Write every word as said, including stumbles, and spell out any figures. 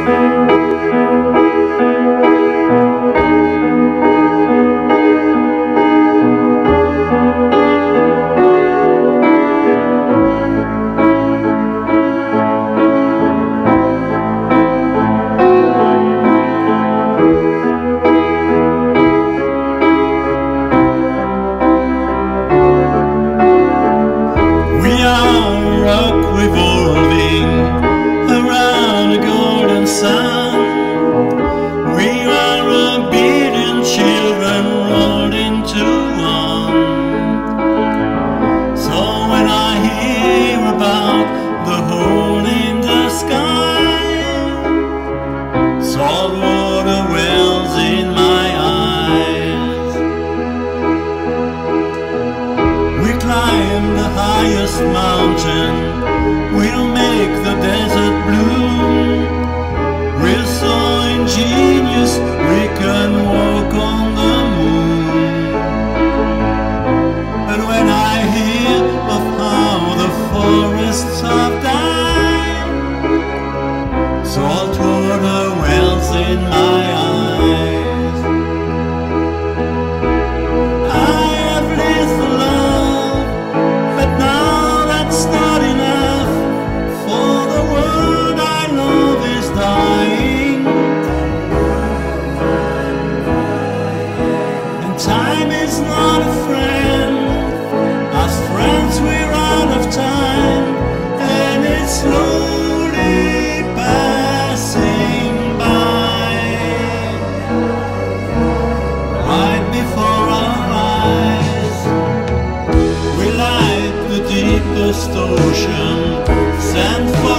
Revolving around a golden sun, we are a billion children rolled into one. So when I hear about the hole in the sky, salt water wells in my eyes. We climb the highest mountain, we'll make the desert bloom. We're so ingenious, we can walk on the moon. But when I hear of how the forests have died, salt water wells in my eyes. I have lived for love, but now that's not enough. Time is not a friend. As friends we're out of time, and it's slowly passing by, right before our eyes. We're like the deepest ocean, sent for